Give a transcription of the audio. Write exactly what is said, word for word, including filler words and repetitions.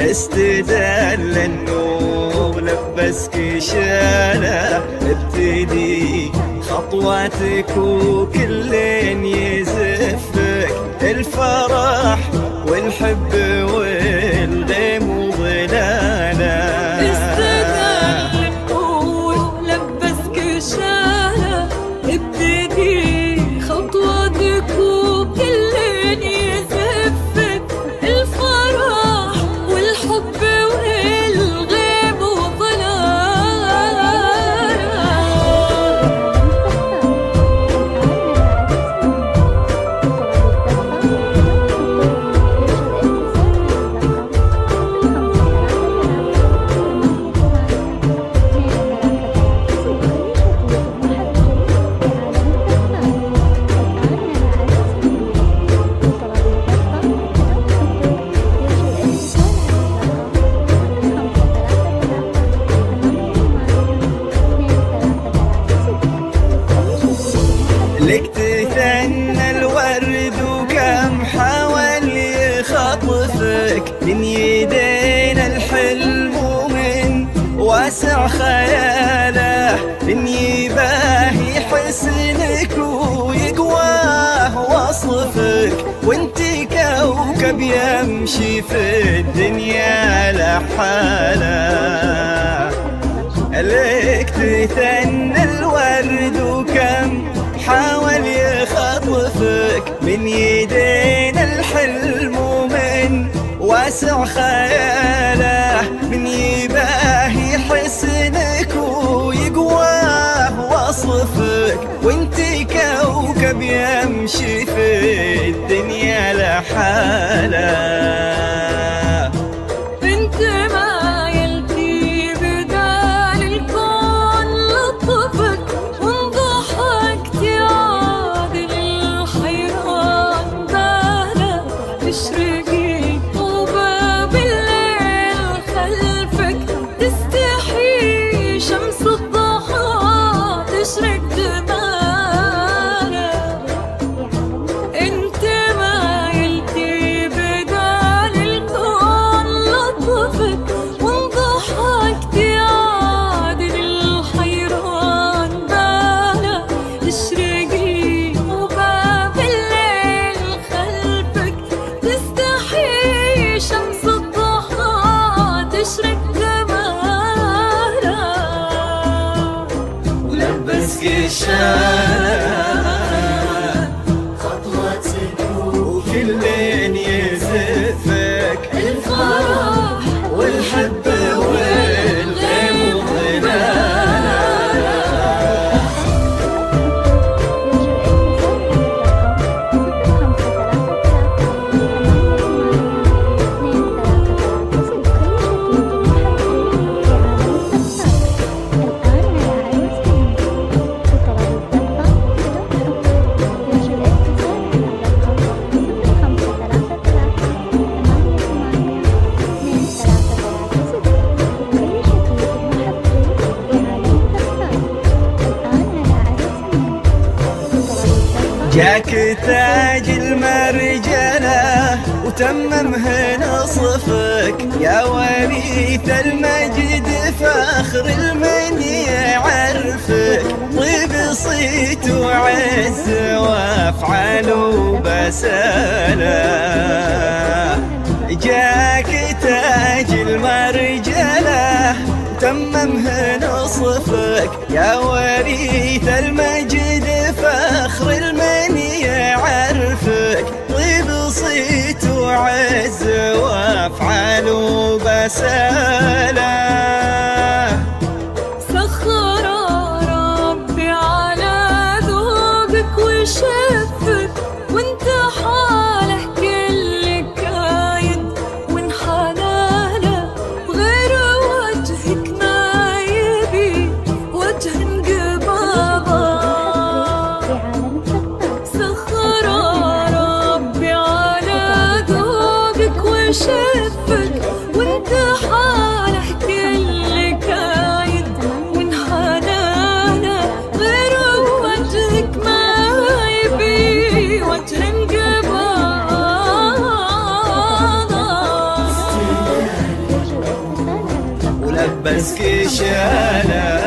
استدل النور لبسك شاله، ابتدي خطواتك وكلين يزفك الفرح والحب والغيم وظلاله. استدل النور لبسك شاله، ابتدي خطواتك وكلين يزفك الفرح والحب والغيب وظلاله. لك تثنى الورد وكم حاول يخطفك من يدين الحلم ومن واسع خياله، من يباهي حسنك ويقواه وصفك، وانتي كوكب يمشي في الدنيا لحاله. لك تثنى الورد وكم حاول يخطفك من يدين الحلم ومن واسع خياله، من يباهي حسنك ويقواه وصفك، وانتي كوكب يمشي في الدنيا لحاله. خطواتك وكلين يزفك الفرح والحب والغيم وظلاله. جاك تاج المرجلة وتممه نصفك، يا وريث المجد فخر المن يعرفك، طيب صيت وعز وافعال وبسالة. جاك تاج المرجلة وتممه نصفك، يا وريث المجد فخر المن يعرفك، طيب صيت وعز وافعال وبسالة. سخر ربي على ذوقك وشفك، وانت حاله كل كايد وانحلاله، بغير وجهك ما يبي وجه انقباضه. سخر ربي على ذوقك وشفك، وانت حاله كل كايد وانحلاله، غير وجهك ما يبي وجه انقباضه. مسك شاله